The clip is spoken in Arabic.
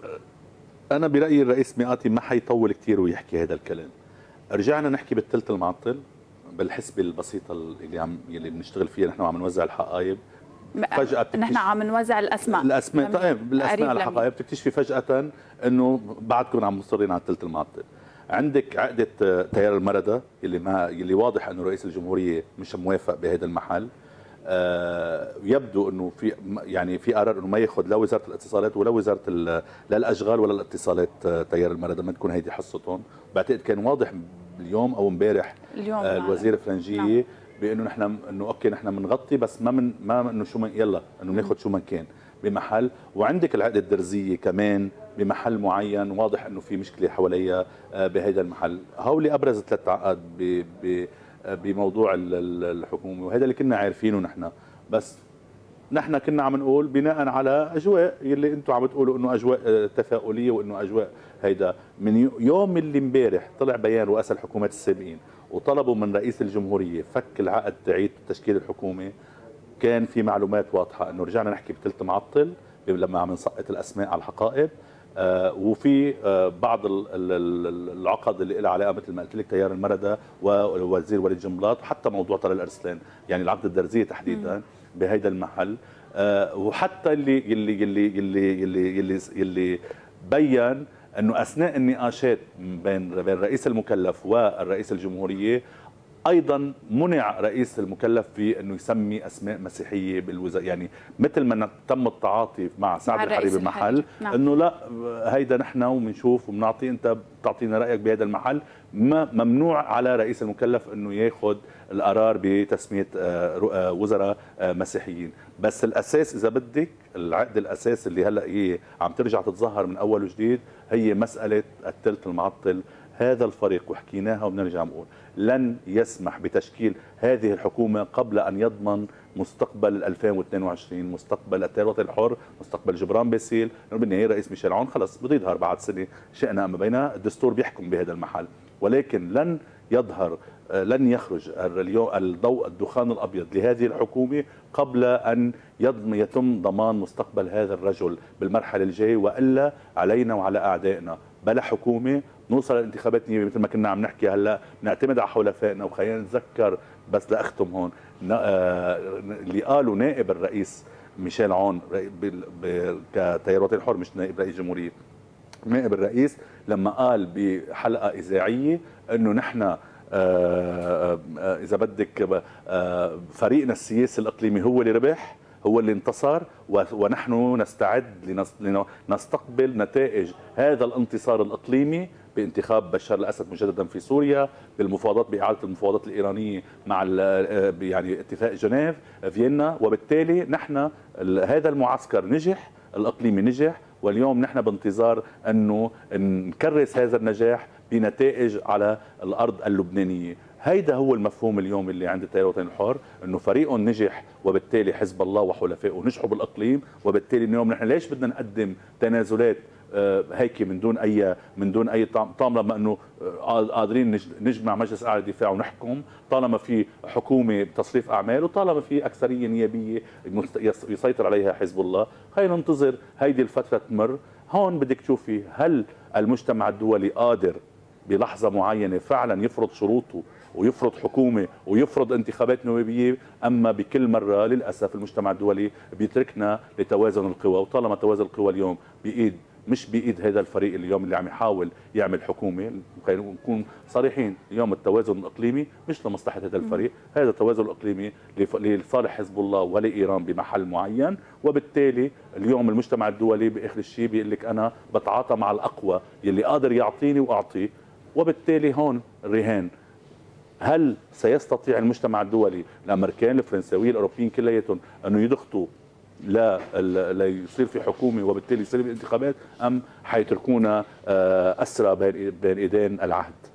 انا برايي الرئيس مئاتي ما حيطول كثير ويحكي هذا الكلام. رجعنا نحكي بالثلث المعطل، بالحسبه البسيطه اللي بنشتغل فيها نحن وعم نوزع الحقائب. فجأة نحن عم نوزع الاسماء طيب الاسماء الحقائب بتكتشفي فجأة انه بعدكم عم مصرين على الثلث المعطل. عندك عقدة تيار المردة اللي واضح انه رئيس الجمهورية مش موافق بهذا المحل. يبدو انه في قرار انه ما ياخذ لا وزاره الاتصالات ولا وزاره لا الاشغال ولا الاتصالات تيار المردة، ما تكون هيدي حصتهم. بعتقد كان واضح اليوم او امبارح الوزير الفرنجيه بانه نحن انه اوكي نحن بنغطي بس ما انه شو من يلا انه بناخذ شو من كان بمحل. وعندك العقده الدرزيه كمان بمحل معين واضح انه في مشكله حواليها بهذا المحل. هولي ابرز ثلاث عقد بموضوع الحكومه، وهذا اللي كنا عارفينه نحن. بس نحن كنا عم نقول بناء على اجواء اللي انتم عم تقولوا انه اجواء تفاؤليه وانه اجواء هيدا. من يوم اللي امبارح طلع بيان رؤساء الحكومات السابقين وطلبوا من رئيس الجمهوريه فك العقد تعيد تشكيل الحكومه، كان في معلومات واضحه انه رجعنا نحكي بثلث معطل لما عم نسقط الاسماء على الحقائب. وفي بعض العقد اللي لها علاقه مثل ما قلت لك تيار المردة والوزير وليد جنبلاط، وحتى موضوع طلال الارسلان، يعني العقد الدرزيه تحديدا بهيدا المحل. وحتى اللي بين انه اثناء النقاشات بين الرئيس المكلف والرئيس الجمهوريه ايضا منع رئيس المكلف في انه يسمي اسماء مسيحيه بالوزاره، يعني مثل ما تم التعاطي مع سعد الحربي بالمحل. نعم. انه لا هيدا نحن وبنشوف وبنعطي، انت بتعطينا رايك بهذا المحل. ممنوع على رئيس المكلف انه ياخذ القرار بتسميه وزراء مسيحيين. بس الاساس اذا بدك العقد الاساس اللي هلا هي عم ترجع تتظاهر من اول وجديد هي مساله الثلث المعطل. هذا الفريق وحكيناها وبنرجع نقول لن يسمح بتشكيل هذه الحكومة قبل أن يضمن مستقبل 2022، مستقبل التيار الوطني الحر، مستقبل جبران باسيل. بالنهاية رئيس ميشيل عون خلص بده يظهر بعد سنة شئنا أم أبينا، الدستور بيحكم بهذا المحل. ولكن لن يخرج اليوم الضوء الدخان الأبيض لهذه الحكومة قبل أن يتم ضمان مستقبل هذا الرجل بالمرحلة الجاية، وإلا علينا وعلى أعدائنا بلا حكومة نوصل للانتخابات النيابية مثل ما كنا عم نحكي هلا، نعتمد على حلفائنا. وخلينا نتذكر بس لاختم هون اللي قالوا نائب الرئيس ميشيل عون كتيار الوطني الحر، مش نائب رئيس جمهورية، نائب الرئيس لما قال بحلقة إذاعية انه نحن اذا بدك فريقنا السياسي الاقليمي هو اللي ربح، هو اللي انتصر، ونحن نستعد لنستقبل نتائج هذا الانتصار الاقليمي بانتخاب بشار الاسد مجددا في سوريا، بالمفاوضات باعاده المفاوضات الايرانيه مع يعني اتفاق جنيف فيينا. وبالتالي نحن هذا المعسكر نجح، الاقليمي نجح، واليوم نحن بانتظار انه نكرس هذا النجاح بنتائج على الارض اللبنانيه. هيدا هو المفهوم اليوم اللي عند التيار الوطني الحر، انه فريق نجح وبالتالي حزب الله وحلفائه نجحوا بالاقليم. وبالتالي اليوم نحن ليش بدنا نقدم تنازلات هيك من دون اي طعم، لما انه قادرين نجمع مجلس اعلى الدفاع ونحكم طالما في حكومه بتصريف اعمال وطالما في اكثريه نيابيه يسيطر عليها حزب الله. خلينا ننتظر هيدي الفتره تمر. هون بدك تشوفي هل المجتمع الدولي قادر بلحظه معينه فعلا يفرض شروطه ويفرض حكومه ويفرض انتخابات نوابيه، اما بكل مره للاسف المجتمع الدولي بيتركنا لتوازن القوى. وطالما توازن القوى اليوم مش بايد هذا الفريق اليوم اللي عم يحاول يعمل حكومه، خلينا نكون صريحين، اليوم التوازن الاقليمي مش لمصلحه هذا الفريق، هذا التوازن الاقليمي لصالح حزب الله ولايران بمحل معين. وبالتالي اليوم المجتمع الدولي باخر الشيء بيقول لك انا بتعاطى مع الاقوى يلي قادر يعطيني واعطيه. وبالتالي هون الرهان، هل سيستطيع المجتمع الدولي الامريكان الفرنساويين الاوروبيين كلياتهم انه يضغطوا لا يصير في حكومه وبالتالي يصير في انتخابات، ام حيتركونا اسرى بين ايدين العهد؟